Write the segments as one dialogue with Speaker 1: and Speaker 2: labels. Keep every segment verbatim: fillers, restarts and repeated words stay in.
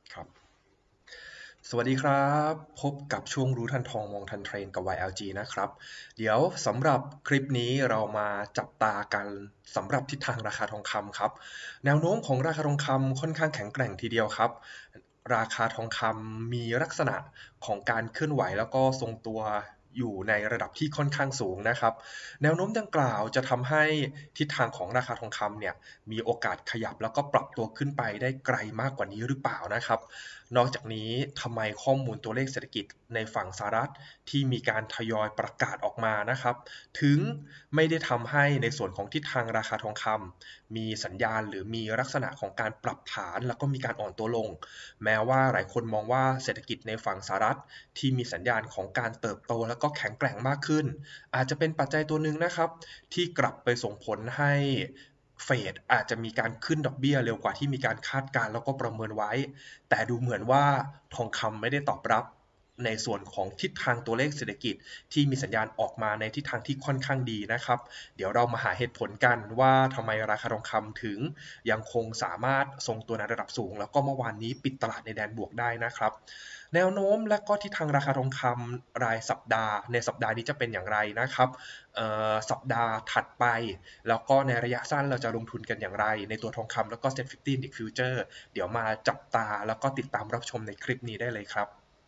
Speaker 1: ครับสวัสดีครับพบกับช่วงรู้ทันทองมองทันเทรนด์กับ วาย แอล จี นะครับเดี๋ยวสำหรับคลิปนี้เรามาจับตากันสำหรับทิศทางราคาทองคำครับแนวโน้มของราคาทองคำค่อนข้างแข็งแกร่งทีเดียวครับราคาทองคำมีลักษณะของการเคลื่อนไหวแล้วก็ทรงตัวอยู่ในระดับที่ค่อนข้างสูงนะครับแนวโน้มดังกล่าวจะทำให้ทิศทางของราคาทองคำเนี่ยมีโอกาสขยับแล้วก็ปรับตัวขึ้นไปได้ไกลมากกว่านี้หรือเปล่านะครับ นอกจากนี้ทำไมข้อมูลตัวเลขเศรษฐกิจในฝั่งสหรัฐที่มีการทยอยประกาศออกมานะครับถึงไม่ได้ทำให้ในส่วนของทิศทางราคาทองคำมีสัญญาณหรือมีลักษณะของการปรับฐานแล้วก็มีการอ่อนตัวลงแม้ว่าหลายคนมองว่าเศรษฐกิจในฝั่งสหรัฐที่มีสัญญาณของการเติบโตแล้วก็แข็งแกร่งมากขึ้นอาจจะเป็นปัจจัยตัวหนึ่งนะครับที่กลับไปส่งผลให้เฟดอาจจะมีการขึ้นดอกเบี้ยเร็วกว่าที่มีการคาดการณ์แล้วก็ประเมินไว้ แต่ดูเหมือนว่าทองคำไม่ได้ตอบรับในส่วนของทิศทางตัวเลขเศรษฐกิจที่มีสัญญาณออกมาในทิศทางที่ค่อนข้างดีนะครับเดี๋ยวเรามาหาเหตุผลกันว่าทำไมราคาทองคำถึงยังคงสามารถทรงตัวในระดับสูงแล้วก็เมื่อวานนี้ปิดตลาดในแดนบวกได้นะครับแนวโน้มและก็ทิศทางราคาทองคำรายสัปดาห์ในสัปดาห์นี้จะเป็นอย่างไรนะครับสัปดาห์ถัดไปแล้วก็ในระยะสั้นเราจะลงทุนกันอย่างไรในตัวทองคำแล้วก็ Set ห้าสิบ Index Future เดี๋ยวมาจับตาแล้วก็ติดตามรับชมในคลิปนี้ได้เลยครับ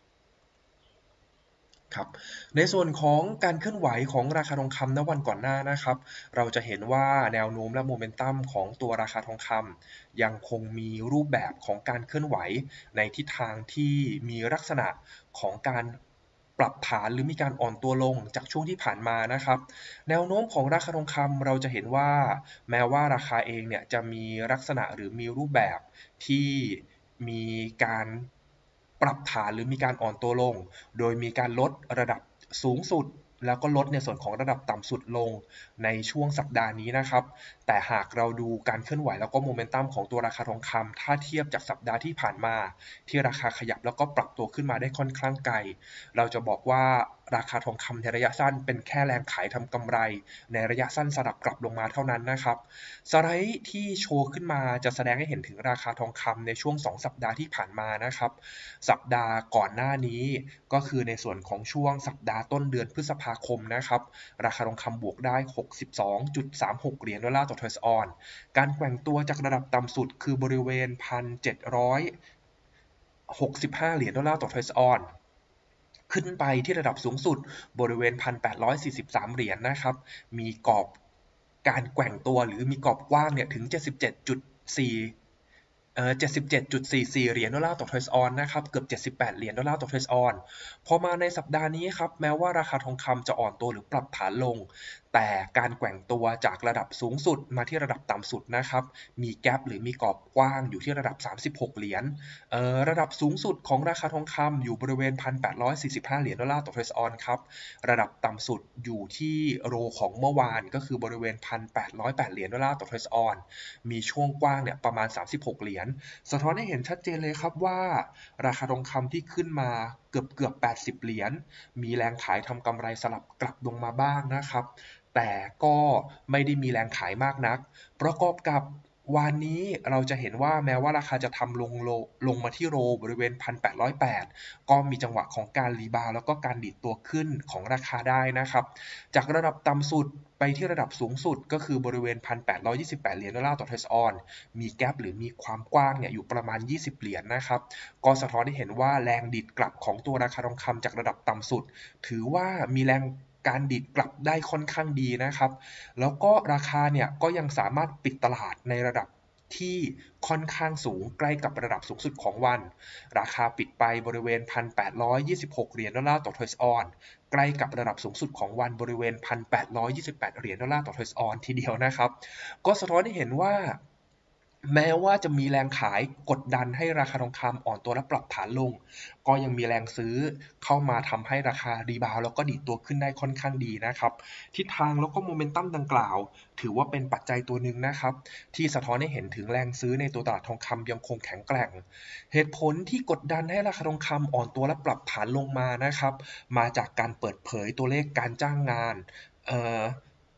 Speaker 1: ครับในส่วนของการเคลื่อนไหวของราคาทองคำณวันก่อนหน้านะครับเราจะเห็นว่าแนวโน้มและโมเมนตัมของตัวราคาทองคำยังคงมีรูปแบบของการเคลื่อนไหวในทิศทางที่มีลักษณะของการปรับฐานหรือมีการอ่อนตัวลงจากช่วงที่ผ่านมานะครับแนวโน้มของราคาทองคำเราจะเห็นว่าแม้ว่าราคาเองเนี่ยจะมีลักษณะหรือมีรูปแบบที่มีการปรับฐานหรือมีการอ่อนตัวลง โดยมีการลดระดับสูงสุดแล้วก็ลดในส่วนของระดับต่ำสุดลงในช่วงสัปดาห์นี้นะครับแต่หากเราดูการเคลื่อนไหวแล้วก็โมเมนตัมของตัวราคาทองคำถ้าเทียบจากสัปดาห์ที่ผ่านมาที่ราคาขยับแล้วก็ปรับตัวขึ้นมาได้ค่อนข้างไกลเราจะบอกว่าราคาทองคำในระยะสั้นเป็นแค่แรงขายทำกำไรในระยะสั้นสลับกลับลงมาเท่านั้นนะครับสไลด์ที่โชว์ขึ้นมาจะแสดงให้เห็นถึงราคาทองคำในช่วงสองสัปดาห์ที่ผ่านมานะครับสัปดาห์ก่อนหน้านี้ ก็คือในส่วนของช่วงสัปดาห์ต้นเดือนพฤษภาคมนะครับราคาทองคำบวกได้ หกสิบสองจุดสามหก เหรียญดอลลาร์ต่อทอยส์ออนซ์การแกว่งตัวจากระดับต่ำสุดคือบริเวณ หนึ่งพันเจ็ดร้อยหกสิบห้า เหรียญดอลลาร์ต่อทอยส์ออนซ์ขึ้นไปที่ระดับสูงสุดบริเวณ หนึ่งพันแปดร้อยสี่สิบสาม เหรียญนะครับมีกรอบการแกว่งตัวหรือมีกรอบกว้างเนี่ยถึง เจ็ดสิบเจ็ดจุดสี่ เอ่อ เจ็ดสิบเจ็ดจุดสี่สี่ เหรียญดอลลาร์ต่อทอยส์ออนซ์นะครับเกือบเจ็ดสิบแปดเหรียญดอลลาร์ต่อทอยส์ออนซ์พอมาในสัปดาห์นี้ครับแม้ว่าราคาทองคำจะอ่อนตัวหรือปรับฐานลงแต่การแกว่งตัวจากระดับสูงสุดมาที่ระดับต่ำสุดนะครับมีแกปหรือมีกรอบกว้างอยู่ที่ระดับสามสิบหกเหรียญเอ่อระดับสูงสุดของราคาทองคำอยู่บริเวณ หนึ่งพันแปดร้อยสี่สิบห้า เหรียญดอลลาร์ต่อทอยส์ออนซ์ครับระดับต่ำสุดอยู่ที่โรของเมื่อวานก็คือบริเวณ หนึ่งพันแปดร้อยแปด เหรียญดอลลาร์ต่อทอยส์ออนซ์มีช่วงกว้างเนี่ยประมาณสามสิบหกเหรียญ สะท้อนให้เห็นชัดเจนเลยครับว่าราคาทองคำที่ขึ้นมาเกือบเกือบแปดสิบเหรียญมีแรงขายทำกำไรสลับกลับลงมาบ้างนะครับแต่ก็ไม่ได้มีแรงขายมากนักประกอบกับวันนี้เราจะเห็นว่าแม้ว่าราคาจะทำลงโลลงมาที่โรบริเวณ หนึ่งพันแปดร้อยแปด ก็มีจังหวะของการรีบาวแล้วก็การดีดตัวขึ้นของราคาได้นะครับจากระดับต่ำสุดไปที่ระดับสูงสุดก็คือบริเวณ หนึ่งพันแปดร้อยยี่สิบแปด เหรียญดอลลาร์ต่อทอยส์ออนซ์มีแกปหรือมีความกว้างเนี่ยอยู่ประมาณยี่สิบเหรียญนะครับก็สะท้อนให้เห็นว่าแรงดีดกลับของตัวราคาทองคำจากระดับต่ำสุดถือว่ามีแรงการดีดกลับได้ค่อนข้างดีนะครับแล้วก็ราคาเนี่ยก็ยังสามารถปิดตลาดในระดับที่ค่อนข้างสูงใกล้กับระดับสูงสุดของวันราคาปิดไปบริเวณ หนึ่งพันแปดร้อยยี่สิบหก เหรียญดอลลาร์ต่อทอยส์ออนซ์ใกล้กับระดับสูงสุดของวันบริเวณ หนึ่งพันแปดร้อยยี่สิบแปด เหรียญดอลลาร์ต่อทอยส์ออนซ์ทีเดียวนะครับก็สะท้อนให้เห็นว่า แม้ว่าจะมีแรงขายกดดันให้ราคาทองคำอ่อนตัวและปรับฐานลงก็ยังมีแรงซื้อเข้ามาทำให้ราคารีบาวด์แล้วก็ดีดตัวขึ้นได้ค่อนข้างดีนะครับทิศทางแล้วก็โมเมนตัมดังกล่าวถือว่าเป็นปัจจัยตัวหนึ่งนะครับที่สะท้อนให้เห็นถึงแรงซื้อในตัวตลาดทองคำยังคงแข็งแกร่งเหตุผลที่กดดันให้ราคาทองคำอ่อนตัวและปรับฐานลงมานะครับมาจากการเปิดเผยตัวเลขการจ้างงานเอ่อ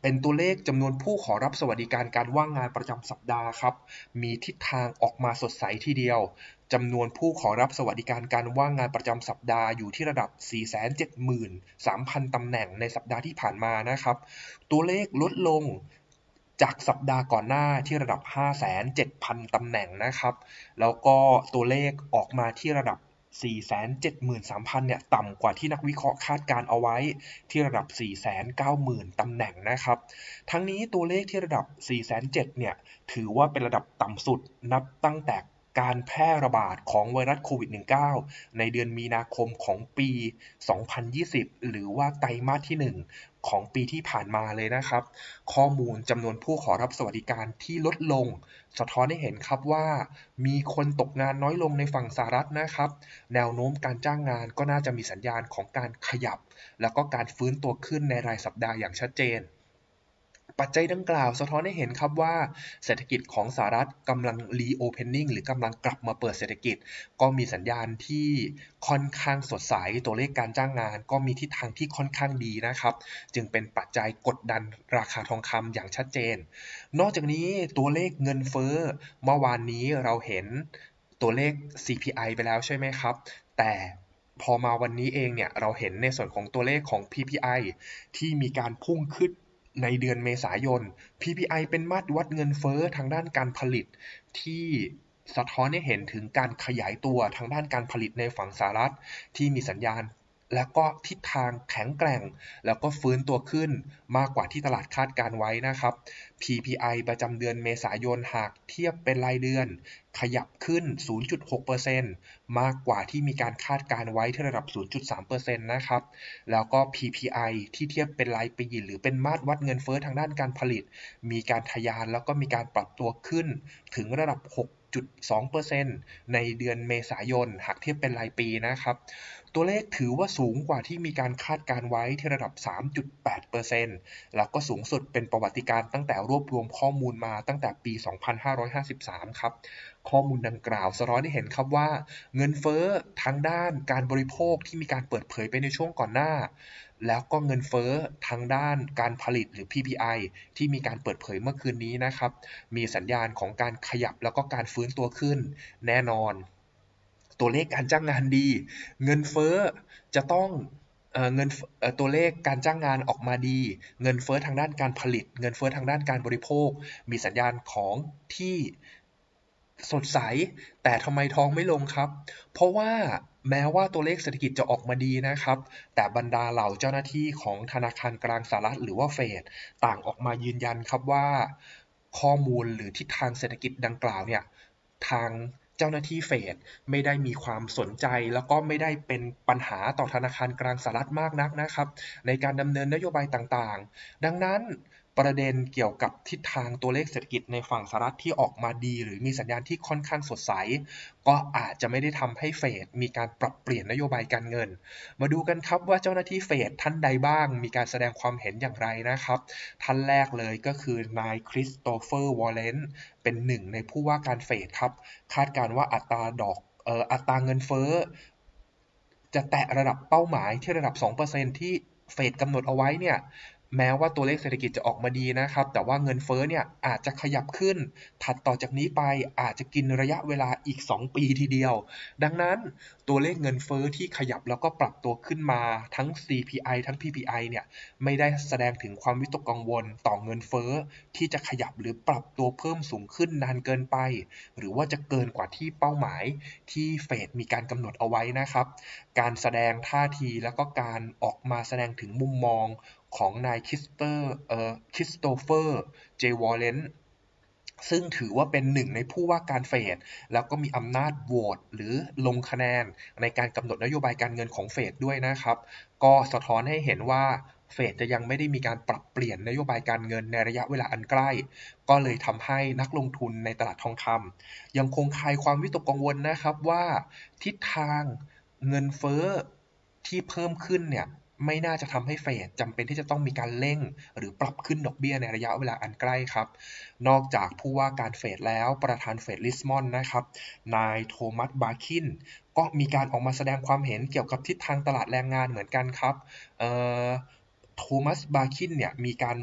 Speaker 1: เป็นตัวเลขจำนวนผู้ขอรับสวัสดิการการว่างงานประจำสัปดาห์ครับมีทิศทางออกมาสดใสทีเดียวจำนวนผู้ขอรับสวัสดิการการว่างงานประจำสัปดาห์อยู่ที่ระดับ สี่แสนเจ็ดหมื่นสามพัน ตำแหน่งในสัปดาห์ที่ผ่านมานะครับตัวเลขลดลงจากสัปดาห์ก่อนหน้าที่ระดับ ห้าแสนเจ็ดพัน ตำแหน่งนะครับแล้วก็ตัวเลขออกมาที่ระดับ สี่แสนเจ็ดหมื่นสามพัน เนี่ยต่ำกว่าที่นักวิเคราะห์คาดการเอาไว้ที่ระดับ สี่แสนเก้าหมื่น ตำแหน่งนะครับทั้งนี้ตัวเลขที่ระดับ สี่แสนเจ็ดหมื่น เนี่ยถือว่าเป็นระดับต่ำสุดนับตั้งแต่การแพร่ระบาดของไวรัสโควิด สิบเก้า ในเดือนมีนาคมของปี สองพันยี่สิบ หรือว่าไตรมาสที่ หนึ่ง ของปีที่ผ่านมาเลยนะครับข้อมูลจำนวนผู้ขอรับสวัสดิการที่ลดลงสะท้อนให้เห็นครับว่ามีคนตกงานน้อยลงในฝั่งสหรัฐนะครับแนวโน้มการจ้างงานก็น่าจะมีสัญญาณของการขยับแล้วก็การฟื้นตัวขึ้นในรายสัปดาห์อย่างชัดเจนปัจจัยดังกล่าวสะท้อนให้เห็นครับว่าเศรษฐกิจของสหรัฐกำลัง reopening หรือกำลังกลับมาเปิดเศรษฐกิจก็มีสัญญาณที่ค่อนข้างสดใสตัวเลขการจ้างงานก็มีทิศทางที่ค่อนข้างดีนะครับจึงเป็นปัจจัยกดดันราคาทองคำอย่างชัดเจนนอกจากนี้ตัวเลขเงินเฟ้อเมื่อวานนี้เราเห็นตัวเลข ซี พี ไอ ไปแล้วใช่ไหมครับแต่พอมาวันนี้เองเนี่ยเราเห็นในส่วนของตัวเลขของ พี พี ไอ ที่มีการพุ่งขึ้นในเดือนเมษายน พี พี ไอ เป็นมาตรวัดเงินเฟ้อทางด้านการผลิตที่สะท้อนให้เห็นถึงการขยายตัวทางด้านการผลิตในฝั่งสหรัฐที่มีสัญญาณและก็ทิศทางแข็งแกร่งแล้วก็ฟื้นตัวขึ้นมากกว่าที่ตลาดคาดการไว้นะครับ พี พี ไอ ประจำเดือนเมษายนหากเทียบเป็นรายเดือนขยับขึ้น ศูนย์จุดหกเปอร์เซ็นต์ มากกว่าที่มีการคาดการไว้ที่ระดับ ศูนย์จุดสามเปอร์เซ็นต์ นะครับแล้วก็ พี พี ไอ ที่เทียบเป็นรายปีหรือเป็นมาตรวัดเงินเฟ้อทางด้านการผลิตมีการทะยานแล้วก็มีการปรับตัวขึ้นถึงระดับ หกจุดสองเปอร์เซ็นต์ ในเดือนเมษายนหากเทียบเป็นรายปีนะครับตัวเลขถือว่าสูงกว่าที่มีการคาดการไว้ที่ระดับ สามจุดแปดเปอร์เซ็นต์ แล้วก็สูงสุดเป็นประวัติการณ์ตั้งแต่รวบรวมข้อมูลมาตั้งแต่ปี สองพันห้าร้อยห้าสิบสาม ครับข้อมูลดังกล่าวสะท้อนให้เห็นครับว่าเงินเฟ้อทางด้านการบริโภคที่มีการเปิดเผยไปในช่วงก่อนหน้าแล้วก็เงินเฟ้อทางด้านการผลิตหรือ พี พี ไอ ที่มีการเปิดเผยเมื่อคืนนี้นะครับมีสัญญาณของการขยับแล้วก็การฟื้นตัวขึ้นแน่นอนตัวเลขการจ้างงานดีเงินเฟ้อจะต้องเอ่อเงินเอ่อตัวเลขการจ้างงานออกมาดีเงินเฟ้อทางด้านการผลิตเงินเฟ้อทางด้านการบริโภคมีสัญญาณของที่สดใสแต่ทำไมทองไม่ลงครับเพราะว่าแม้ว่าตัวเลขเศรษฐกิจจะออกมาดีนะครับแต่บรรดาเหล่าเจ้าหน้าที่ของธนาคารกลางสหรัฐหรือว่าเฟดต่างออกมายืนยันครับว่าข้อมูลหรือทิศทางเศรษฐกิจดังกล่าวเนี่ยทางเจ้าหน้าที่เฟดไม่ได้มีความสนใจแล้วก็ไม่ได้เป็นปัญหาต่อธนาคารกลางสหรัฐมากนักนะครับในการดำเนินนโยบายต่างๆดังนั้นประเด็นเกี่ยวกับทิศทางตัวเลขเศรษฐกิจในฝั่งสหรัฐที่ออกมาดีหรือมีสัญญาณที่ค่อนข้างสดใสก็อาจจะไม่ได้ทำให้เฟดมีการปรับเปลี่ยนนโยบายการเงินมาดูกันครับว่าเจ้าหน้าที่เฟดท่านใดบ้างมีการแสดงความเห็นอย่างไรนะครับท่านแรกเลยก็คือนายคริสโตเฟอร์วอลเลนต์เป็นหนึ่งในผู้ว่าการเฟดครับคาดการณ์ว่าอัตราดอกเอ่ออัตราเงินเฟ้อจะแตะระดับเป้าหมายที่ระดับ สองเปอร์เซ็นต์ ที่เฟดกำหนดเอาไว้เนี่ยแม้ว่าตัวเลขเศรษฐกิจจะออกมาดีนะครับแต่ว่าเงินเฟ้อเนี่ยอาจจะขยับขึ้นถัดต่อจากนี้ไปอาจจะกินระยะเวลาอีกสองปีทีเดียวดังนั้นตัวเลขเงินเฟ้อที่ขยับแล้วก็ปรับตัวขึ้นมาทั้ง ซี พี ไอ ทั้ง พี พี ไอ เนี่ยไม่ได้แสดงถึงความวิตกกังวลต่อเงินเฟ้อที่จะขยับหรือปรับตัวเพิ่มสูงขึ้นนานเกินไปหรือว่าจะเกินกว่าที่เป้าหมายที่เฟดมีการกำหนดเอาไว้นะครับการแสดงท่าทีแล้วก็การออกมาแสดงถึงมุมมองของนายคริสเตอร์เอ่อคริสโตเฟอร์เจวอลเลนต์ซึ่งถือว่าเป็นหนึ่งในผู้ว่าการเฟดแล้วก็มีอำนาจโหวตหรือลงคะแนนในการกำหนดนโยบายการเงินของเฟดด้วยนะครับก็สะท้อนให้เห็นว่าเฟดจะยังไม่ได้มีการปรับเปลี่ยนนโยบายการเงินในระยะเวลาอันใกล้ก็เลยทำให้นักลงทุนในตลาดทองคำยังคงคลายความวิตกกังวลนะครับว่าทิศทางเงินเฟ้อที่เพิ่มขึ้นเนี่ยไม่น่าจะทำให้เฟดจำเป็นที่จะต้องมีการเร่งหรือปรับขึ้นดอกเบี้ยในระยะเวลาอันใกล้ครับนอกจากผู้ว่าการเฟดแล้วประธานเฟดลิสมอนนะครับนายโทมัสบาร์คินก็มีการออกมาแสดงความเห็นเกี่ยวกับทิศทางตลาดแรงงานเหมือนกันครับเอ่อโทมัสบาร์คินเนี่ยมีการ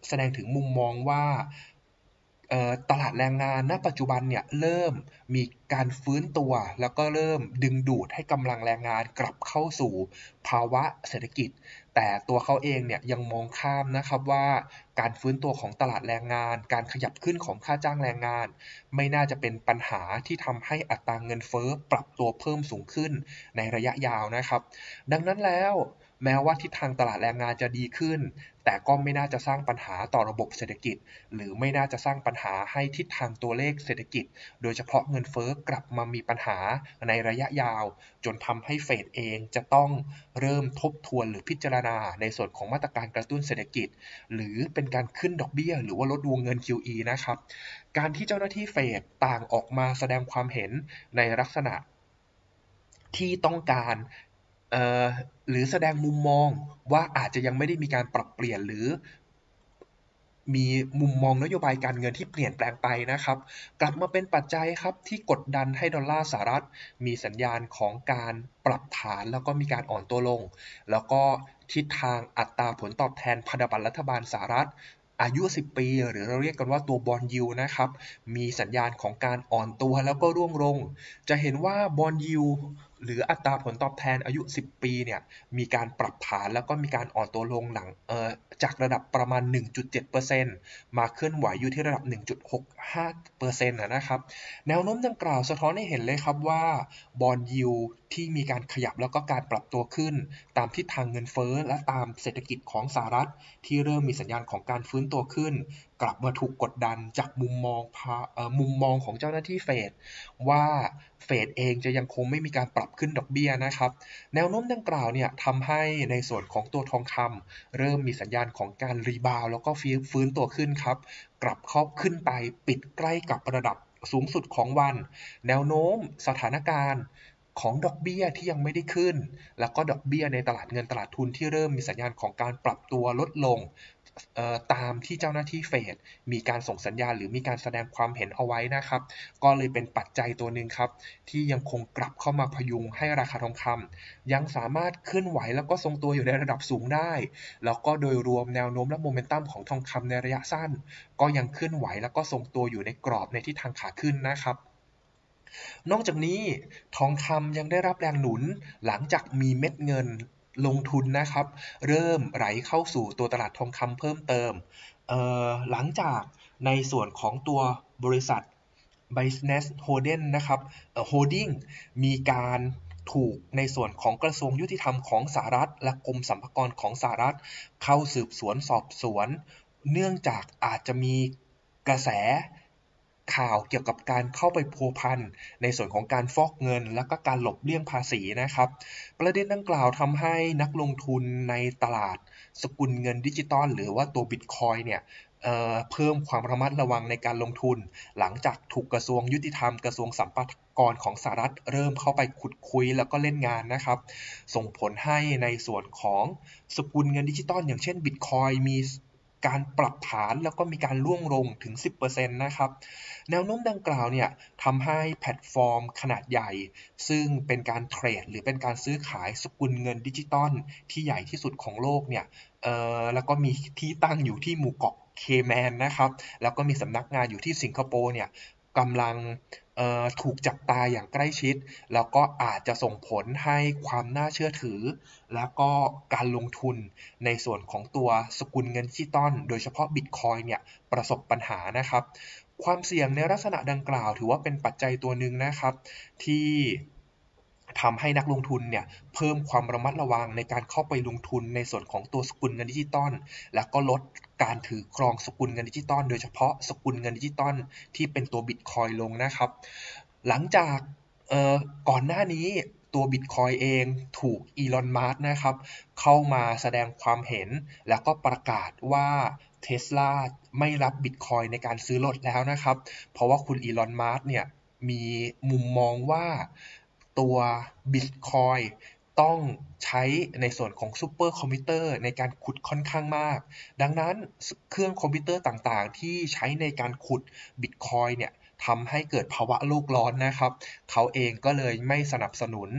Speaker 1: แสดงถึงมุมมองว่าตลาดแรงงานณปัจจุบันเนี่ยเริ่มมีการฟื้นตัวแล้วก็เริ่มดึงดูดให้กำลังแรงงานกลับเข้าสู่ภาวะเศรษฐกิจแต่ตัวเขาเองเนี่ยยังมองข้ามนะครับว่าการฟื้นตัวของตลาดแรงงานการขยับขึ้นของค่าจ้างแรงงานไม่น่าจะเป็นปัญหาที่ทำให้อัตราเงินเฟ้อปรับตัวเพิ่มสูงขึ้นในระยะยาวนะครับดังนั้นแล้วแม้ว่าทิศทางตลาดแรงงานจะดีขึ้นแต่ก็ไม่น่าจะสร้างปัญหาต่อระบบเศรษฐกิจหรือไม่น่าจะสร้างปัญหาให้ทิศทางตัวเลขเศรษฐกิจโดยเฉพาะเงินเฟ้อกลับมามีปัญหาในระยะยาวจนทำให้เฟดเองจะต้องเริ่มทบทวนหรือพิจารณาในส่วนของมาตรการกระตุ้นเศรษฐกิจหรือเป็นการขึ้นดอกเบี้ยหรือว่าลดวงเงิน คิว อี นะครับการที่เจ้าหน้าที่เฟดต่างออกมาแสดงความเห็นในลักษณะที่ต้องการหรือแสดงมุมมองว่าอาจจะยังไม่ได้มีการปรับเปลี่ยนหรือมีมุมมองนโยบายการเงินที่เปลี่ยนแปลงไปนะครับกลับมาเป็นปัจจัยครับที่กดดันให้ดอลลาร์สหรัฐมีสัญญาณของการปรับฐานแล้วก็มีการอ่อนตัวลงแล้วก็ทิศทางอัตราผลตอบแทนพันธบัตรรัฐบาลสหรัฐอายุสิบปีหรือเราเรียกกันว่าตัวบอนด์ยิลด์นะครับมีสัญญาณของการอ่อนตัวแล้วก็ร่วงลงจะเห็นว่าบอนด์ยิลด์หรืออัตราผลตอบแทนอายุสิบปีเนี่ยมีการปรับฐานแล้วก็มีการอ่อนตัวลงหลังเอ่อจากระดับประมาณ หนึ่งจุดเจ็ดเปอร์เซ็นต์ มาเคลื่อนไหวอยู่ที่ระดับ หนึ่งจุดหกห้าเปอร์เซ็นต์ นะครับแนวโน้มดังกล่าวสะท้อนให้เห็นเลยครับว่าบอนด์ยิลด์ที่มีการขยับแล้วก็การปรับตัวขึ้นตามทิศทางเงินเฟ้อและตามเศรษฐกิจของสหรัฐที่เริ่มมีสัญญาณของการฟื้นตัวขึ้นกลับมาถูกกดดันจากมุมมองมุมมองของเจ้าหน้าที่เฟดว่าเฟดเองจะยังคงไม่มีการปรับขึ้นดอกเบี้ยนะครับแนวโน้มดังกล่าวเนี่ยทำให้ในส่วนของตัวทองคำเริ่มมีสัญญาณของการรีบาวแล้วก็ฟื้นตัวขึ้นครับกลับเข้าขึ้นไปปิดใกล้กับระดับสูงสุดของวันแนวโน้มสถานการณ์ของดอกเบี้ยที่ยังไม่ได้ขึ้นแล้วก็ดอกเบี้ยในตลาดเงินตลาดทุนที่เริ่มมีสัญญาณของการปรับตัวลดลงตามที่เจ้าหน้าที่เฟดมีการส่งสัญญาณหรือมีการแสดงความเห็นเอาไว้นะครับก็เลยเป็นปัจจัยตัวหนึ่งครับที่ยังคงกลับเข้ามาพยุงให้ราคาทองคำยังสามารถเคลื่อนไหวแล้วก็ทรงตัวอยู่ในระดับสูงได้แล้วก็โดยรวมแนวโน้มและโมเมนตัมของทองคำในระยะสั้นก็ยังเคลื่อนไหวแล้วก็ทรงตัวอยู่ในกรอบในทิศทางขาขึ้นนะครับนอกจากนี้ทองคำยังได้รับแรงหนุนหลังจากมีเม็ดเงินลงทุนนะครับเริ่มไหลเข้าสู่ตัวตลาดทองคำเพิ่มเติมหลังจากในส่วนของตัวบริษัท Business Holding นะครับ Holding มีการถูกในส่วนของกระทรวงยุติธรรมของสหรัฐและกรมสรรพากรของสหรัฐเข้าสืบสวนสอบสวนเนื่องจากอาจจะมีกระแสข่าวเกี่ยวกับการเข้าไปพัวพันในส่วนของการฟอกเงินและก็การหลบเลี่ยงภาษีนะครับประเด็นดังกล่าวทำให้นักลงทุนในตลาดสกุลเงินดิจิตอลหรือว่าตัวบิตคอยน์เนี่ยเอ่อเพิ่มความระมัดระวังในการลงทุนหลังจากถูกกระทรวงยุติธรรมกระทรวงสรรพากรของสหรัฐเริ่มเข้าไปขุดคุยแล้วก็เล่นงานนะครับส่งผลให้ในส่วนของสกุลเงินดิจิตอลอย่างเช่นบิตคอยน์มีการปรับฐานแล้วก็มีการร่วงลงถึง สิบเปอร์เซ็นต์ นะครับแนวโน้มดังกล่าวเนี่ยทำให้แพลตฟอร์มขนาดใหญ่ซึ่งเป็นการเทรดหรือเป็นการซื้อขายสกุลเงินดิจิตอลที่ใหญ่ที่สุดของโลกเนี่ยเอ่อแล้วก็มีที่ตั้งอยู่ที่หมู่เกาะเคแมนนะครับแล้วก็มีสำนักงานอยู่ที่สิงคโปร์เนี่ยกำลังถูกจับตาอย่างใกล้ชิดแล้วก็อาจจะส่งผลให้ความน่าเชื่อถือแล้วก็การลงทุนในส่วนของตัวสกุลเงินดิจิตอลโดยเฉพาะบิตคอยน์เนี่ยประสบปัญหานะครับความเสี่ยงในลักษณะดังกล่าวถือว่าเป็นปัจจัยตัวหนึ่งนะครับที่ทำให้นักลงทุนเนี่ยเพิ่มความระมัดระวังในการเข้าไปลงทุนในส่วนของตัวสกุลเงินดิจิตอลและก็ลดการถือครองสกุลเงินดิจิตอลโดยเฉพาะสกุลเงินดิจิตอลที่เป็นตัวบิตคอยน์ลงนะครับหลังจากก่อนหน้านี้ตัวบิตคอยน์เองถูกอีลอนมัสก์นะครับเข้ามาแสดงความเห็นแล้วก็ประกาศว่า Tesla ไม่รับบิตคอยน์ในการซื้อรถแล้วนะครับเพราะว่าคุณอีลอนมัสก์เนี่ยมีมุมมองว่าตัวบิตคอยน์ต้องใช้ในส่วนของซูเปอร์คอมพิวเตอร์ในการขุดค่อนข้างมากดังนั้นเครื่องคอมพิวเตอร์ต่างๆที่ใช้ในการขุดบิตคอยน์เนี่ยทำให้เกิดภาวะโลกร้อนนะครับเขาเองก็เลยไม่สนับสนุน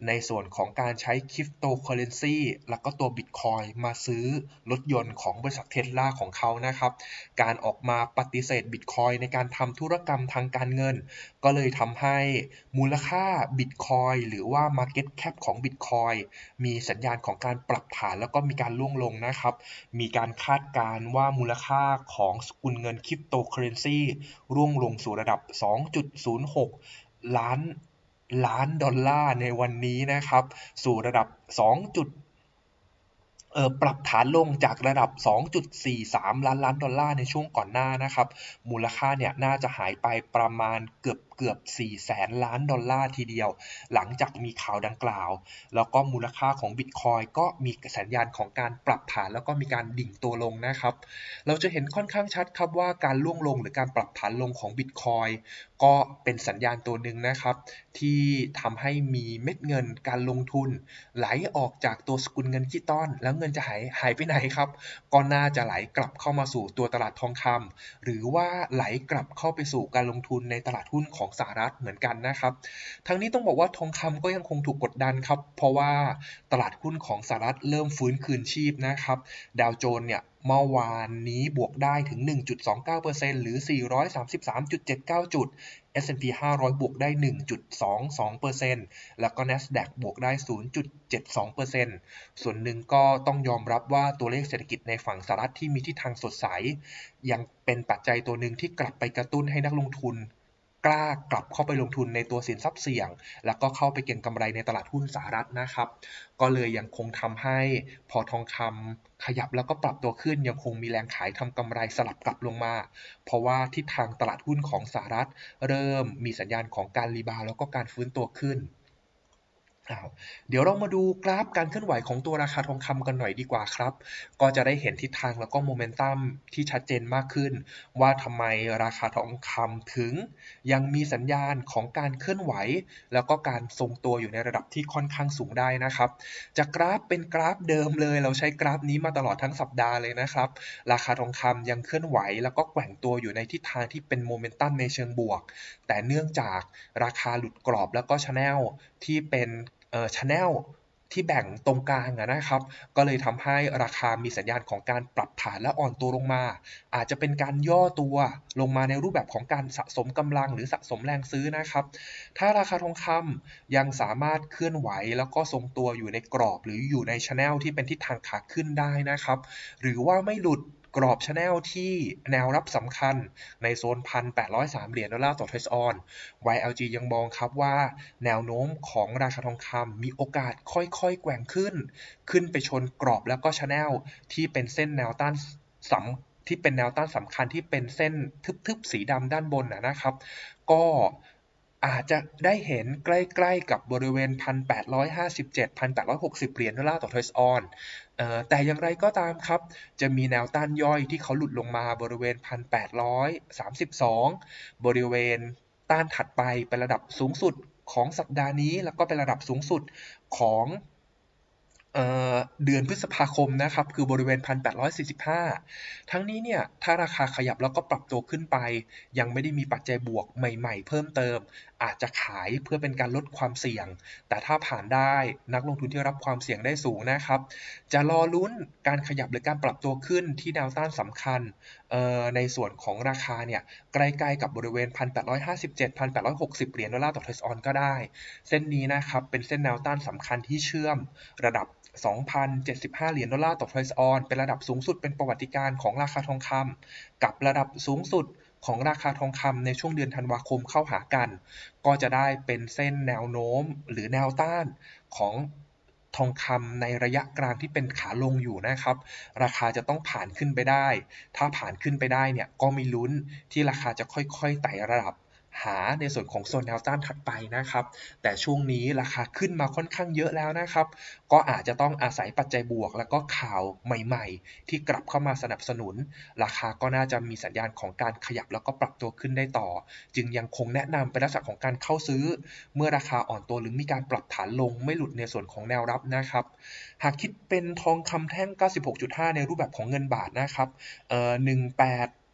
Speaker 1: ในส่วนของการใช้คริปโตเคอเรนซีแล้วก็ตัวบิตคอยมาซื้อรถยนต์ของบริษัทเทสลาของเขานะครับการออกมาปฏิเสธบิตคอยในการทำธุรกรรมทางการเงินก็เลยทำให้มูลค่าบิตคอยหรือว่า Market Cap ของบิตคอยมีสัญญาณของการปรับฐานแล้วก็มีการร่วงลงนะครับมีการคาดการณ์ว่ามูลค่าของสกุลเงินคริปโตเคอเรนซีร่วงลงสู่ระดับ สองจุดศูนย์หก ล้านล้านดอลลาร์ในวันนี้นะครับสู่ระดับ สอง เอ่อปรับฐานลงจากระดับ สองจุดสี่สาม ล้านล้านดอลลาร์ในช่วงก่อนหน้านะครับมูลค่าเนี่ยน่าจะหายไปประมาณเกือบเกือบสี่แสนล้านดอลลาร์ทีเดียวหลังจากมีข่าวดังกล่าวแล้วก็มูลค่าของบิตคอยก็มีสัญญาณของการปรับฐานแล้วก็มีการดิ่งตัวลงนะครับเราจะเห็นค่อนข้างชัดครับว่าการร่วงลงหรือการปรับฐานลงของบิตคอยก็เป็นสัญญาณตัวหนึ่งนะครับที่ทำให้มีเม็ดเงินการลงทุนไหลออกจากตัวสกุลเงินดิจิตอลแล้วเงินจะหายหายไปไหนครับก็น่าจะไหลกลับเข้ามาสู่ตัวตลาดทองคำหรือว่าไหลกลับเข้าไปสู่การลงทุนในตลาดหุ้นของสหรัฐเหมือนกันนะครับทั้งนี้ต้องบอกว่าทองคำก็ยังคงถูกกดดันครับเพราะว่าตลาดหุ้นของสหรัฐเริ่มฟื้นคืนชีพนะครับดาวโจนส์เนี่ยเมื่อวานนี้บวกได้ถึง หนึ่งจุดสองเก้าเปอร์เซ็นต์ หรือ สี่ร้อยสามสิบสามจุดเจ็ดเก้า จุด เอส แอนด์ พี ห้าร้อยบวกได้ หนึ่งจุดสองสองเปอร์เซ็นต์ แล้วก็ NASDAQ บวกได้ ศูนย์จุดเจ็ดสองเปอร์เซ็นต์ ส่วนหนึ่งก็ต้องยอมรับว่าตัวเลขเศรษฐกิจในฝั่งสหรัฐที่มีทิศทางสดใสยังเป็นปัจจัยตัวหนึ่งที่กลับไปกระตุ้นให้นักลงทุนกล้ากลับเข้าไปลงทุนในตัวสินทรัพย์เสี่ยงแล้วก็เข้าไปเก็งกำไรในตลาดหุ้นสหรัฐนะครับก็เลยยังคงทำให้พอทองคำขยับแล้วก็ปรับตัวขึ้นยังคงมีแรงขายทำกำไรสลับกลับลงมาเพราะว่าทิศทางตลาดหุ้นของสหรัฐเริ่มมีสัญญาณของการรีบาวด์แล้วก็การฟื้นตัวขึ้นเดี๋ยวเรามาดูกราฟการเคลื่อนไหวของตัวราคาทองคำกันหน่อยดีกว่าครับก็จะได้เห็นทิศทางแล้วก็โมเมนตัมที่ชัดเจนมากขึ้นว่าทำไมราคาทองคำถึงยังมีสัญญาณของการเคลื่อนไหวแล้วก็การทรงตัวอยู่ในระดับที่ค่อนข้างสูงได้นะครับจากกราฟเป็นกราฟเดิมเลยเราใช้กราฟนี้มาตลอดทั้งสัปดาห์เลยนะครับราคาทองคำยังเคลื่อนไหวแล้วก็แกว่งตัวอยู่ในทิศทางที่เป็นโมเมนตัมในเชิงบวกแต่เนื่องจากราคาหลุดกรอบแล้วก็ชแนลที่เป็นเอ่อ channel ที่แบ่งตรงกลางนะครับก็เลยทำให้ราคามีสัญญาณของการปรับฐานและอ่อนตัวลงมาอาจจะเป็นการย่อตัวลงมาในรูปแบบของการสะสมกำลังหรือสะสมแรงซื้อนะครับถ้าราคาทองคำยังสามารถเคลื่อนไหวแล้วก็ทรงตัวอยู่ในกรอบหรืออยู่ใน channel ที่เป็นทิศทางขาขึ้นได้นะครับหรือว่าไม่หลุดกรอบ channel ที่แนวรับสำคัญในโซน หนึ่งพันแปดร้อยสาม เหรียญดอลลาร์ต่อ Trade On วาย แอล จี ยังมองครับว่าแนวโน้มของราคาทองคำมีโอกาสค่อยๆแกว่งขึ้นขึ้นไปชนกรอบแล้วก็ channel ที่เป็นเส้นแนวต้านสำที่เป็นแนวต้านสำคัญที่เป็นเส้นทึบๆสีดำด้านบนนะครับก็อาจจะได้เห็นใกล้ๆกับบริเวณ หนึ่งพันแปดร้อยห้าสิบเจ็ด หนึ่งพันแปดร้อยหกสิบ เหรียญดอลลาร์ต่อ Trade On เอ่อแต่อย่างไรก็ตามครับจะมีแนวต้านย่อยที่เขาหลุดลงมาบริเวณ หนึ่งพันแปดร้อยสามสิบสอง บริเวณต้านถัดไปเป็นระดับสูงสุดของสัปดาห์นี้แล้วก็เป็นระดับสูงสุดของเอ่อเดือนพฤษภาคมนะครับคือบริเวณ หนึ่งพันแปดร้อยสี่สิบห้า ทั้งนี้เนี่ยถ้าราคาขยับแล้วก็ปรับตัวขึ้นไปยังไม่ได้มีปัจจัยบวกใหม่ๆเพิ่มเติมอาจจะขายเพื่อเป็นการลดความเสี่ยงแต่ถ้าผ่านได้นักลงทุนที่รับความเสี่ยงได้สูงนะครับจะรอลุ้นการขยับหรือการปรับตัวขึ้นที่แนวต้านสำคัญเอ่อในส่วนของราคาเนี่ยใกล้ๆกับบริเวณ หนึ่งพันแปดร้อยห้าสิบเจ็ด หนึ่งพันแปดร้อยหกสิบ เหรียญดอลลาร์ต่อ Trade On ก็ได้เส้นนี้นะครับเป็นเส้นแนวต้านสำคัญที่เชื่อมระดับ สองพันเจ็ดสิบห้า เหรียญดอลลาร์ต่อ Trade On เป็นระดับสูงสุดเป็นประวัติการณ์ของราคาทองคำกับระดับสูงสุดของราคาทองคำในช่วงเดือนธันวาคมเข้าหากันก็จะได้เป็นเส้นแนวโน้มหรือแนวต้านของทองคำในระยะกลางที่เป็นขาลงอยู่นะครับราคาจะต้องผ่านขึ้นไปได้ถ้าผ่านขึ้นไปได้เนี่ยก็มีลุ้นที่ราคาจะค่อยๆไต่ระดับหาในส่วนของโซนแนวต้านถัดไปนะครับแต่ช่วงนี้ราคาขึ้นมาค่อนข้างเยอะแล้วนะครับก็อาจจะต้องอาศัยปัจจัยบวกแล้วก็ข่าวใหม่ๆที่กลับเข้ามาสนับสนุนราคาก็น่าจะมีสัญญาณของการขยับแล้วก็ปรับตัวขึ้นได้ต่อจึงยังคงแนะนำเป็นลักษณะของการเข้าซื้อเมื่อราคาอ่อนตัวหรือมีการปรับฐานลงไม่หลุดในส่วนของแนวรับนะครับหากคิดเป็นทองคำแท่ง เก้าสิบหกจุดห้า ในรูปแบบของเงินบาทนะครับเอ่อหนึ่งแปด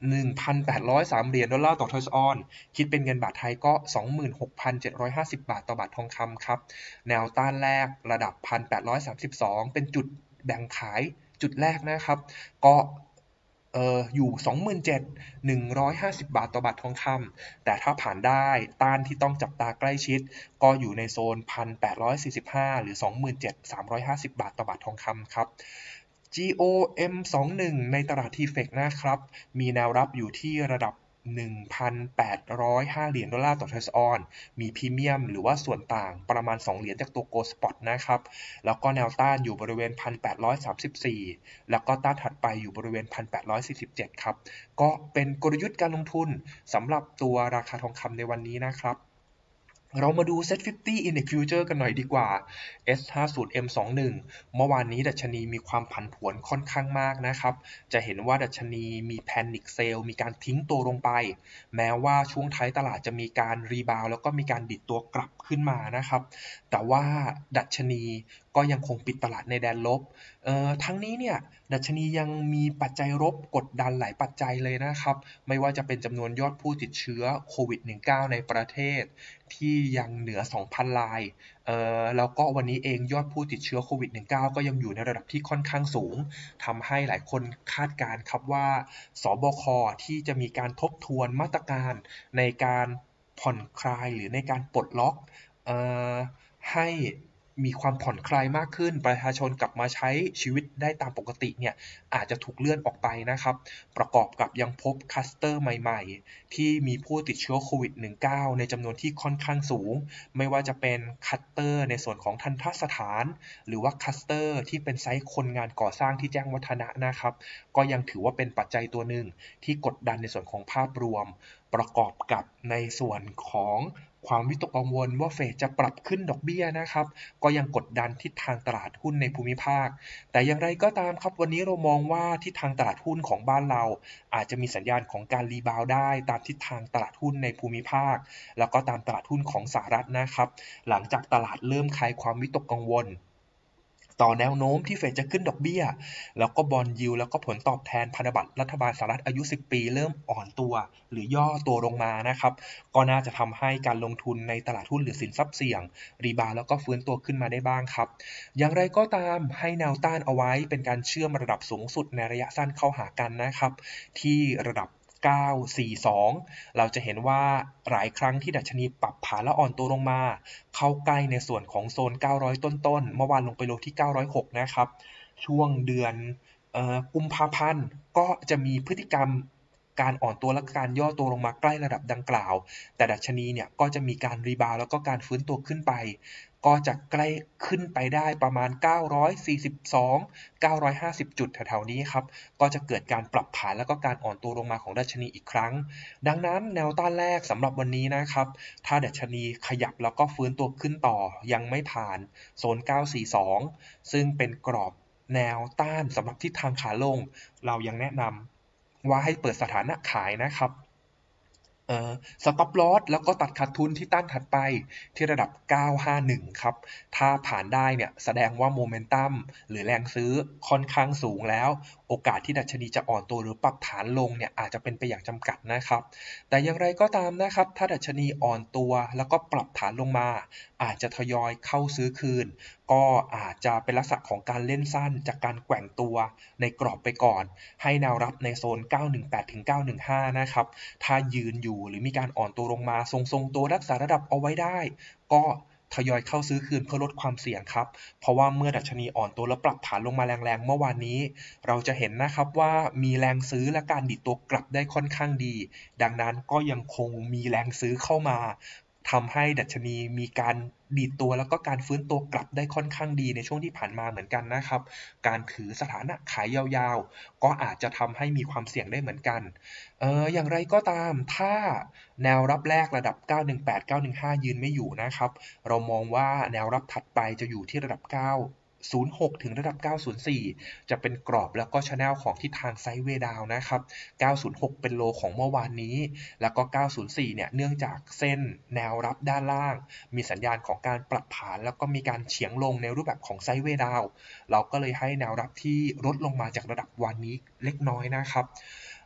Speaker 1: หนึ่งพันแปดร้อยสาม เหรียญดอลลาร์ต่อทอยส์ออนคิดเป็นเงินบาทไทยก็ สองหมื่นหกพันเจ็ดร้อยห้าสิบ บาทต่อบาททองคำครับแนวต้านแรกระดับ หนึ่งพันแปดร้อยสามสิบสอง เป็นจุดแบ่งขายจุดแรกนะครับก็เอ่ออยู่ สองหมื่นเจ็ดพันหนึ่งร้อยห้าสิบ บาทต่อบาททองคำแต่ถ้าผ่านได้ต้านที่ต้องจับตาใกล้ชิดก็อยู่ในโซน หนึ่งพันแปดร้อยสี่สิบห้า หรือ สองหมื่นเจ็ดพันสามร้อยห้าสิบ บาทต่อบาททองคำครับ จี โอ เอ็ม ยี่สิบเอ็ด ในตลาด ที เอฟ อี ซี นะครับมีแนวรับอยู่ที่ระดับ หนึ่งพันแปดร้อยห้า เหรียญดอลลาร์ต่อทอยส์ออนมีพรีเมียมหรือว่าส่วนต่างประมาณสองเหรียญจากตัว Gold Spot นะครับแล้วก็แนวต้านอยู่บริเวณ หนึ่งพันแปดร้อยสามสิบสี่ แล้วก็ต้านถัดไปอยู่บริเวณ หนึ่งพันแปดร้อยสี่สิบเจ็ด ครับก็เป็นกลยุทธ์การลงทุนสำหรับตัวราคาทองคำในวันนี้นะครับเรามาดู เซ็ต ห้าสิบ Index Future กันหน่อยดีกว่า เอส ห้าสิบ เอ็ม ยี่สิบเอ็ด เมื่อวานนี้ดัชนีมีความผันผวนค่อนข้างมากนะครับจะเห็นว่าดัชนีมี Panic Sell มีการทิ้งตัวลงไปแม้ว่าช่วงท้ายตลาดจะมีการรีบาวแล้วก็มีการดิดตัวกลับขึ้นมานะครับแต่ว่าดัชนีก็ยังคงปิดตลาดในแดนลบเอ่อทั้งนี้เนี่ยดัชนียังมีปัจจัยลบกดดันหลายปัจจัยเลยนะครับไม่ว่าจะเป็นจำนวนยอดผู้ติดเชื้อโควิด สิบเก้า ในประเทศที่ยังเหนือ สองพัน รายเอ่อแล้วก็วันนี้เองยอดผู้ติดเชื้อโควิด สิบเก้า ก็ยังอยู่ในระดับที่ค่อนข้างสูงทำให้หลายคนคาดการณ์ครับว่าสบคที่จะมีการทบทวนมาตรการในการผ่อนคลายหรือในการปลดล็อกเอ่อให้มีความผ่อนคลายมากขึ้นประชาชนกลับมาใช้ชีวิตได้ตามปกติเนี่ยอาจจะถูกเลื่อนออกไปนะครับประกอบกับยังพบคลัสเตอร์ใหม่ๆที่มีผู้ติดเชื้อโควิด สิบเก้า ในจำนวนที่ค่อนข้างสูงไม่ว่าจะเป็นคลัสเตอร์ในส่วนของทัณฑสถานหรือว่าคลัสเตอร์ที่เป็นไซต์คนงานก่อสร้างที่แจ้งวัฒนะนะครับก็ยังถือว่าเป็นปัจจัยตัวหนึ่งที่กดดันในส่วนของภาพรวมประกอบกับในส่วนของความวิตกกังวลว่าเฟดจะปรับขึ้นดอกเบี้ยนะครับก็ยังกดดันทิศทางตลาดหุ้นในภูมิภาคแต่อย่างไรก็ตามครับวันนี้เรามองว่าทิศทางตลาดหุ้นของบ้านเราอาจจะมีสัญญาณของการรีบาวด์ได้ตามทิศทางตลาดหุ้นในภูมิภาคแล้วก็ตามตลาดหุ้นของสหรัฐนะครับหลังจากตลาดเริ่มคลายความวิตกกังวลต่อแนวโน้มที่เฟดจะขึ้นดอกเบี้ยแล้วก็บอนด์ยิลด์แล้วก็ผลตอบแทนพันธบัตรรัฐบาลสหรัฐอายุสิบปีเริ่มอ่อนตัวหรือย่อตัวลงมานะครับก็น่าจะทำให้การลงทุนในตลาดหุ้นหรือสินทรัพย์เสี่ยงรีบาวด์แล้วก็ฟื้นตัวขึ้นมาได้บ้างครับอย่างไรก็ตามให้แนวต้านเอาไว้เป็นการเชื่อมระดับสูงสุดในระยะสั้นเข้าหากันนะครับที่ระดับเก้าร้อยสี่สิบสองเราจะเห็นว่าหลายครั้งที่ดัชนีปรับฐานและอ่อนตัวลงมาเข้าใกล้ในส่วนของโซนเก้าร้อยต้นๆเมื่อวานลงไปลงที่เก้าร้อยหกนะครับช่วงเดือนเอ่อกุมภาพันธ์ก็จะมีพฤติกรรมการอ่อนตัวและการย่อตัวลงมาใกล้ระดับดังกล่าวแต่ดัชนีเนี่ยก็จะมีการรีบาวด์แล้วก็การฟื้นตัวขึ้นไปก็จะใกล้ขึ้นไปได้ประมาณเก้าร้อยสี่สิบสอง เก้าร้อยห้าสิบจุดแถวๆนี้ครับก็จะเกิดการปรับฐานแล้วก็การอ่อนตัวลงมาของดัชนีอีกครั้งดังนั้นแนวต้านแรกสำหรับวันนี้นะครับถ้าดัชนีขยับแล้วก็ฟื้นตัวขึ้นต่อยังไม่ผ่านโซนเก้าร้อยสี่สิบสองซึ่งเป็นกรอบแนวต้านสำหรับทิศทางขาลงเรายังแนะนำว่าให้เปิดสถานะขายนะครับเอ่อ Stop Loss แล้วก็ตัดขาดทุนที่ต้านถัดไปที่ระดับเก้าร้อยห้าสิบเอ็ดครับถ้าผ่านได้เนี่ยแสดงว่าโมเมนตัมหรือแรงซื้อค่อนข้างสูงแล้วโอกาสที่ดัชนีจะอ่อนตัวหรือปรับฐานลงเนี่ยอาจจะเป็นไปอย่างจำกัดนะครับแต่อย่างไรก็ตามนะครับถ้าดัชนีอ่อนตัวแล้วก็ปรับฐานลงมาอาจจะทยอยเข้าซื้อคืนก็อาจจะเป็นลักษณะของการเล่นสั้นจากการแกว่งตัวในกรอบไปก่อนให้แนวรับในโซนเก้าร้อยสิบแปดถึงเก้าร้อยสิบห้านะครับถ้ายืนอยู่หรือมีการอ่อนตัวลงมาทรงๆตัวรักษาระดับเอาไว้ได้ก็ทยอยเข้าซื้อคืนเพื่อลดความเสี่ยงครับเพราะว่าเมื่อดัชนีอ่อนตัวและปรับฐานลงมาแรงๆเมื่อวานนี้เราจะเห็นนะครับว่ามีแรงซื้อและการดิดตัวกลับได้ค่อนข้างดีดังนั้นก็ยังคงมีแรงซื้อเข้ามาทำให้ดัชนีมีการดีดตัวแล้วก็การฟื้นตัวกลับได้ค่อนข้างดีในช่วงที่ผ่านมาเหมือนกันนะครับการถือสถานะขายยาวๆก็อาจจะทำให้มีความเสี่ยงได้เหมือนกันเอ่ออย่างไรก็ตามถ้าแนวรับแรกระดับเก้าร้อยสิบแปด เก้าร้อยสิบห้ายืนไม่อยู่นะครับเรามองว่าแนวรับถัดไปจะอยู่ที่ระดับเก้าร้อยหกถึงระดับเก้าร้อยสี่จะเป็นกรอบแล้วก็ channel ของทิศทางไซด์เวย์ดาวน์นะครับเก้าร้อยหกเป็นโลของเมื่อวานนี้แล้วก็เก้าร้อยสี่เนี่ยเนื่องจากเส้นแนวรับด้านล่างมีสัญญาณของการปรับฐานแล้วก็มีการเฉียงลงในรูปแบบของไซด์เวย์ดาวน์เราก็เลยให้แนวรับที่ลดลงมาจากระดับวันนี้เล็กน้อยนะครับ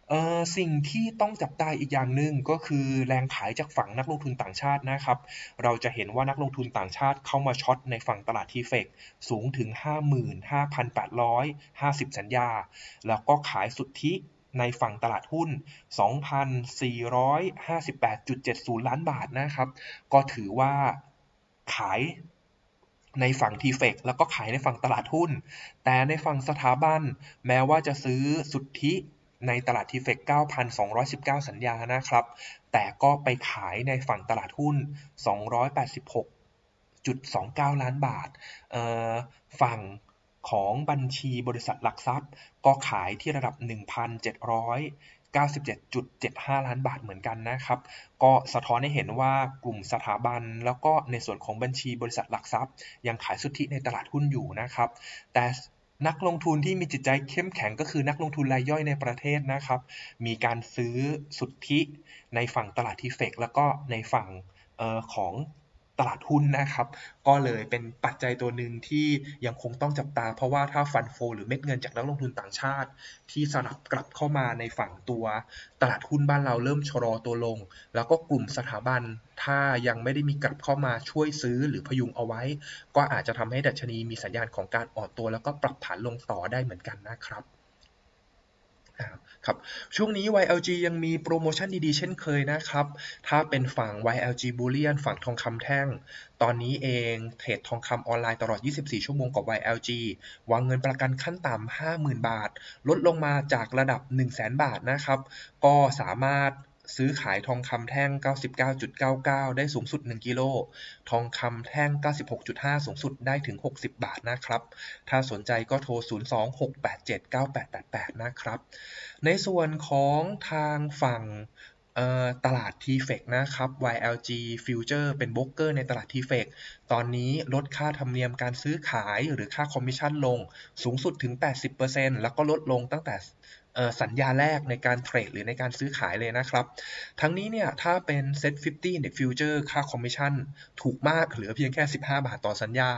Speaker 1: เอ่อสิ่งที่ต้องจับตาอีกอย่างหนึ่งก็คือแรงขายจากฝั่งนักลงทุนต่างชาตินะครับเราจะเห็นว่านักลงทุนต่างชาติเข้ามาช็อตในฝั่งตลาด ที เอฟ อี ซี สูงถึง ห้าหมื่นห้าพันแปดร้อยห้าสิบ สัญญาแล้วก็ขายสุทธิในฝั่งตลาดหุ้น สองพันสี่ร้อยห้าสิบแปดจุดเจ็ดศูนย์ ล้านบาทนะครับก็ถือว่าขายในฝั่ง ที เอฟ อี ซี แล้วก็ขายในฝั่งตลาดหุ้นแต่ในฝั่งสถาบันแม้ว่าจะซื้อสุทธิในตลาด ที เอฟ อี ซี เก้าพันสองร้อยสิบเก้า สัญญานะครับแต่ก็ไปขายในฝั่งตลาดหุ้น สองร้อยแปดสิบหกจุดสองเก้า ล้านบาทเอ่อฝั่งของบัญชีบริษัทหลักทรัพย์ก็ขายที่ระดับ หนึ่งพันเจ็ดร้อยเก้าสิบเจ็ดจุดเจ็ดห้า ล้านบาทเหมือนกันนะครับก็สะท้อนให้เห็นว่ากลุ่มสถาบันแล้วก็ในส่วนของบัญชีบริษัทหลักทรัพย์ยังขายสุทธิในตลาดหุ้นอยู่นะครับแต่นักลงทุนที่มีจิตใจเข้มแข็งก็คือนักลงทุนรายย่อยในประเทศนะครับมีการซื้อสุทธิในฝั่งตลาด ที เอฟ อี ซี แล้วก็ในฝั่งเอ่อของตลาดหุ้นนะครับก็เลยเป็นปัจจัยตัวหนึ่งที่ยังคงต้องจับตาเพราะว่าถ้าฟันโฟหรือเม็ดเงินจากนักลงทุนต่างชาติที่สลับกลับเข้ามาในฝั่งตัวตลาดหุ้นบ้านเราเริ่มชะลอตัวลงแล้วก็กลุ่มสถาบันถ้ายังไม่ได้มีกลับเข้ามาช่วยซื้อหรือพยุงเอาไว้ก็อาจจะทำให้ดัชนีมีสัญญาณของการอ่อนตัวแล้วก็ปรับฐานลงต่อได้เหมือนกันนะครับครับช่วงนี้ วาย แอล จี ยังมีโปรโมชั่นดีๆเช่นเคยนะครับถ้าเป็นฝั่ง วาย แอล จี Bullion ฝั่งทองคำแท่งตอนนี้เองเทรดทองคำออนไลน์ตลอดยี่สิบสี่ชั่วโมงกับ วาย แอล จี วางเงินประกันขั้นต่ำ ห้าหมื่น บาทลดลงมาจากระดับ หนึ่งแสน บาทนะครับก็สามารถซื้อขายทองคำแท่ง เก้าสิบเก้าจุดเก้าเก้า ได้สูงสุดหนึ่งกิโลทองคำแท่ง เก้าสิบหกจุดห้า สูงสุดได้ถึงหกสิบบาทนะครับถ้าสนใจก็โทร ศูนย์ สอง หก แปด เจ็ด เก้า แปด แปด แปด นะครับในส่วนของทางฝั่งตลาด ที เอฟ อี ซี นะครับ วาย แอล จี Future เป็นโบรกเกอร์ในตลาด ที เอฟ อี ซี ตอนนี้ลดค่าธรรมเนียมการซื้อขายหรือค่าคอมมิชชั่นลงสูงสุดถึง แปดสิบเปอร์เซ็นต์ แล้วก็ลดลงตั้งแต่สัญญาแรกในการเทรดหรือในการซื้อขายเลยนะครับทั้งนี้เนี่ยถ้าเป็น เซ็ต ห้าสิบ Index Future ค่าคอมมิชชั่นถูกมากเหลือเพียงแค่สิบห้าบาทต่อสัญญา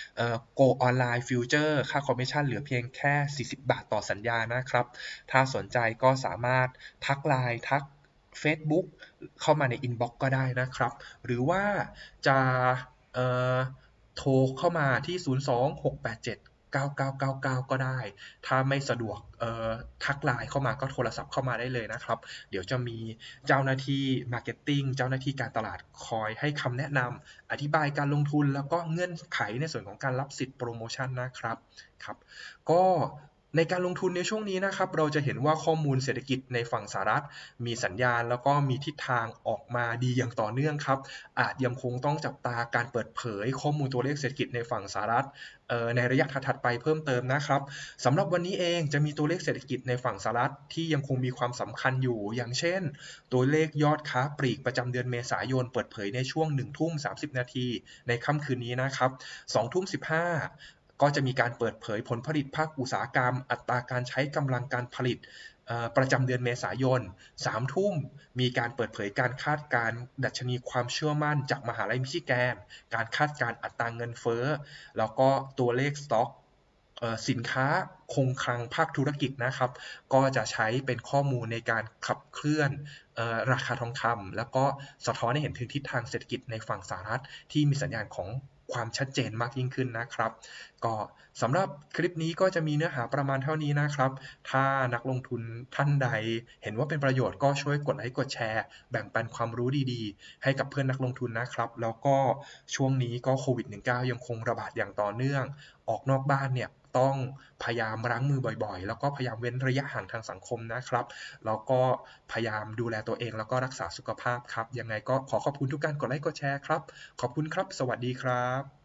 Speaker 1: Go Online Future ค่าคอมมิชชั่นเหลือเพียงแค่สี่สิบบาทต่อสัญญานะครับถ้าสนใจก็สามารถทัก ไลน์ ทัก Facebook เข้ามาใน Inbox ก็ได้นะครับหรือว่าจะโทรเข้ามาที่ ศูนย์ สอง หก แปด เจ็ด เก้า เก้า เก้า เก้า ก็ได้ถ้าไม่สะดวกทัก ไลน์ เข้ามาก็โทรศัพท์เข้ามาได้เลยนะครับเดี๋ยวจะมีเจ้าหน้าที่ Marketing เจ้าหน้าที่การตลาดคอยให้คำแนะนำอธิบายการลงทุนแล้วก็เงื่อนไขในส่วนของการรับสิทธิ์โปรโมชั่นนะครับครับก็ในการลงทุนในช่วงนี้นะครับเราจะเห็นว่าข้อมูลเศรษฐกิจในฝั่งสหรัฐมีสัญญาณแล้วก็มีทิศทางออกมาดีอย่างต่อเนื่องครับอาจยังคงต้องจับตาการเปิดเผยข้อมูลตัวเลขเศรษฐกิจในฝั่งสหรัฐในระยะถัดๆไปเพิ่มเติมนะครับสำหรับวันนี้เองจะมีตัวเลขเศรษฐกิจในฝั่งสหรัฐที่ยังคงมีความสำคัญอยู่อย่างเช่นตัวเลขยอดค้าปลีกประจำเดือนเมษายนเปิดเผยในช่วงหนึ่งทุ่มสามสิบนาทีในค่ำคืนนี้นะครับสองทุ่มสิบห้าก็จะมีการเปิดเผยผลผลิตภาคอุตสาหกรรมอัตราการใช้กำลังการผลิตประจำเดือนเมษายนสามทุ่มมีการเปิดเผยการคาดการณ์ดัชนีความเชื่อมั่นจากมหาลัยมิชิแกนการคาดการณ์อัตราเงินเฟ้อแล้วก็ตัวเลขสต็อกสินค้าคงคลังภาคธุรกิจนะครับก็จะใช้เป็นข้อมูลในการขับเคลื่อนราคาทองคำแล้วก็สะท้อนให้เห็นถึงทิศทางเศรษฐกิจในฝั่งสหรัฐที่มีสัญญาณของความชัดเจนมากยิ่งขึ้นนะครับก็สำหรับคลิปนี้ก็จะมีเนื้อหาประมาณเท่านี้นะครับถ้านักลงทุนท่านใดเห็นว่าเป็นประโยชน์ก็ช่วยกดไลค์กดแชร์แบ่งปันความรู้ดีๆให้กับเพื่อนนักลงทุนนะครับแล้วก็ช่วงนี้ก็โควิด สิบเก้า ยังคงระบาดอย่างต่อเนื่องออกนอกบ้านเนี่ยต้องพยายามล้างมือบ่อยๆแล้วก็พยายามเว้นระยะห่างทางสังคมนะครับแล้วก็พยายามดูแลตัวเองแล้วก็รักษาสุขภาพครับยังไงก็ขอขอบคุณทุกการกดไลค์กดแชร์ครับขอบคุณครับสวัสดีครับ